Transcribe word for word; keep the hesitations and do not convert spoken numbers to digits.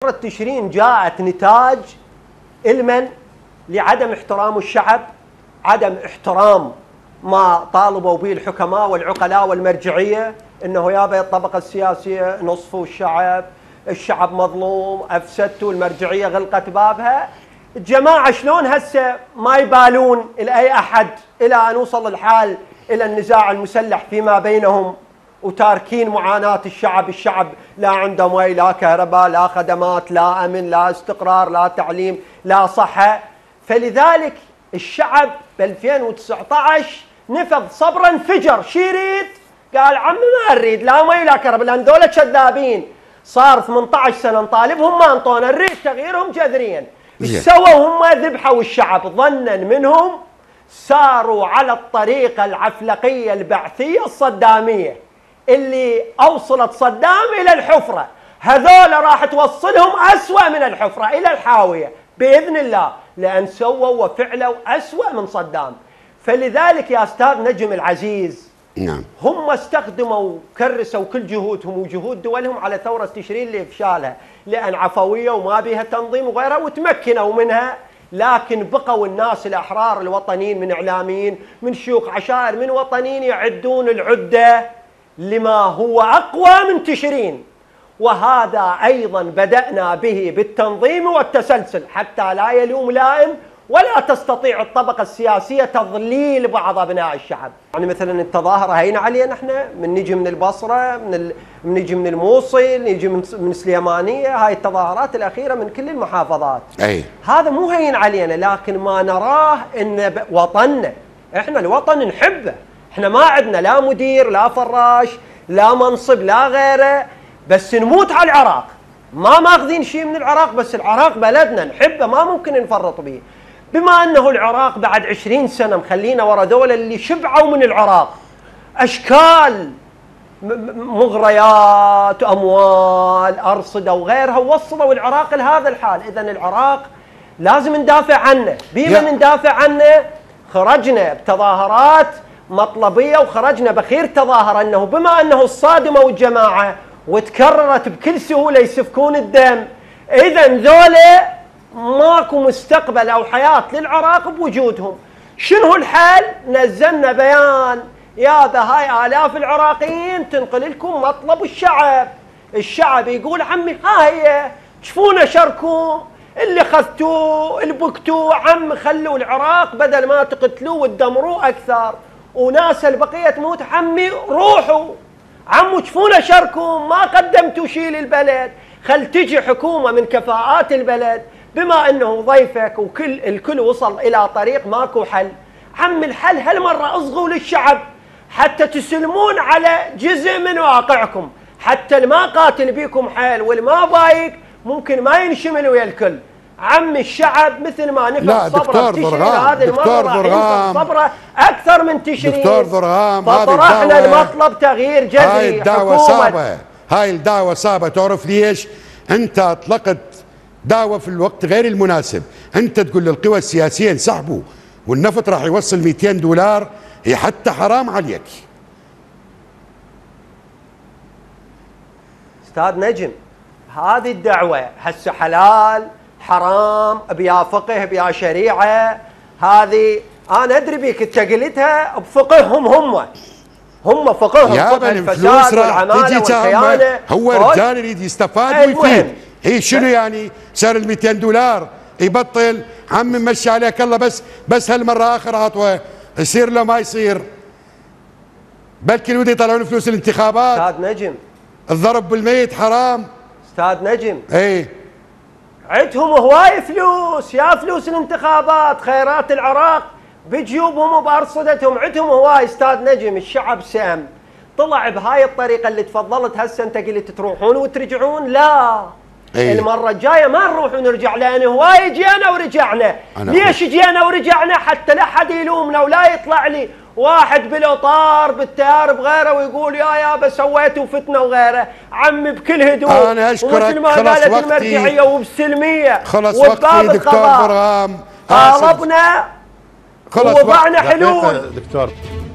ثورة تشرين جاءت نتاج علما لعدم احترام الشعب، عدم احترام ما طالبوا به الحكماء والعقلاء والمرجعية، انه يابا الطبقة السياسية نصفوا الشعب، الشعب مظلوم، افسدتوا، المرجعية غلقت بابها. الجماعة شلون هسه ما يبالون لأي أحد إلى أن نوصل الحال إلى النزاع المسلح فيما بينهم، وتاركين معاناة الشعب. الشعب لا عنده مي، لا كهرباء، لا خدمات، لا أمن، لا استقرار، لا تعليم، لا صحة. فلذلك الشعب ب ألفين وتسعة عشر نفذ صبرا، انفجر. شي يريد؟ قال عمي ما نريد لا مي لا كهرباء، لأن دولة كذابين. صار ثمانية عشر سنة نطالبهم ما انطونا، نريد تغييرهم جذريا. ايش سووا هم؟ ذبحوا الشعب ظنا منهم، ساروا على الطريقة العفلقية البعثية الصدامية اللي أوصلت صدام إلى الحفرة. هذول راح توصلهم أسوأ من الحفرة إلى الحاوية بإذن الله، لأن سووا وفعلوا أسوأ من صدام. فلذلك يا أستاذ نجم العزيز، نعم، هم استخدموا كرسوا كل جهودهم وجهود دولهم على ثورة تشرين لإفشالها، لأن عفوية وما بها تنظيم وغيرها، وتمكنوا منها. لكن بقوا الناس الأحرار الوطنيين من إعلاميين، من شيوخ عشائر، من وطنيين يعدون العدة لما هو أقوى من تشرين. وهذا أيضا بدأنا به بالتنظيم والتسلسل حتى لا يلوم لائم، ولا تستطيع الطبقة السياسية تضليل بعض أبناء الشعب. يعني مثلا التظاهرة هين علينا احنا، من نجي من البصرة، من ال... من نجي من الموصل، نجي من من سليمانية، هاي التظاهرات الأخيرة من كل المحافظات. أي. هذا مو هين علينا، لكن ما نراه إن ب... وطننا، احنا الوطن نحبه، احنا ما عندنا لا مدير لا فراش لا منصب لا غيره، بس نموت على العراق. ما ماخذين شيء من العراق، بس العراق بلدنا نحبه، ما ممكن نفرط به. بما أنه العراق بعد عشرين سنة مخلينا ورا دولة اللي شبعوا من العراق أشكال مغريات، أموال، أرصدة وغيرها، ووصلوا العراق لهذا الحال. إذن العراق لازم ندافع عنه. بما ندافع عنه خرجنا بتظاهرات مطلبية، وخرجنا بخير تظاهرة أنه بما أنه الصادمة الجماعة وتكررت بكل سهولة يسفكون الدم، إذن ذولا ماكو مستقبل أو حياة للعراق بوجودهم. شنو الحل؟ نزلنا بيان، يا هاي آلاف العراقيين تنقل لكم مطلب الشعب. الشعب يقول عمي ها هي، شوفونا شاركوا، اللي خذتوه اللي بكتوه عم، خلوا العراق بدل ما تقتلوه وتدمروه أكثر وناس البقية تموت، عمي روحوا عمو شوفونا شاركوا، ما قدمتوا شيء للبلد، خل تجي حكومة من كفاءات البلد. بما انه ضيفك وكل الكل وصل الى طريق ماكو حل، عم الحل هالمره اصغوا للشعب حتى تسلمون على جزء من واقعكم، حتى الما قاتل بيكم حيل والما بايق ممكن ما ينشمل ويا الكل. عم الشعب مثل ما نفذ صبره بتشرين، هذه المره راح ينفذ صبره اكثر من تشرين. دكتور ضرغام، فطرحنا المطلب تغيير جذري. هاي الدعوه صعبه، هاي الدعوه صعبه. تعرف ليش؟ انت اطلقت دعوة في الوقت غير المناسب. انت تقول للقوى السياسية انسحبوا والنفط راح يوصل مئتين دولار، هي حتى حرام عليك. استاذ نجم، هذه الدعوة هسه حلال حرام بيا فقه بيا شريعة، هذه انا ادري بيك انت قلتها بفقههم، هم هم فقههم فقه الفساد والعمالة والخيانة. هو رجال يريد يستفاد ويفيد. هي شنو يعني صار ال مئتين دولار يبطل؟ عم مشي عليك الله، بس بس هالمره اخر عطوه يصير له ما يصير، بلكي الودي يطلعون فلوس الانتخابات. استاذ نجم، الضرب بالميت حرام. استاذ نجم، اي عندهم هواي فلوس، يا فلوس الانتخابات، خيرات العراق بجيوبهم وبارصدتهم، عندهم هواي. استاذ نجم، الشعب سام طلع بهاي الطريقه اللي تفضلت هسه انت قلت تروحون وترجعون، لا أيه. المرة الجاية ما نروح ونرجع، لأن هواي جينا ورجعنا. ليش جينا ورجعنا؟ حتى لا حد يلومنا ولا يطلع لي واحد بالأطار بالتيار بغيره ويقول يا يابا سويتوا فتنة وغيره. عمي بكل هدوء، أنا أشكرك، ومثل ما قالت المرجعية وبسلمية خلص وقتي دكتور ضرغام، طالبنا ووضعنا حلول. دكتور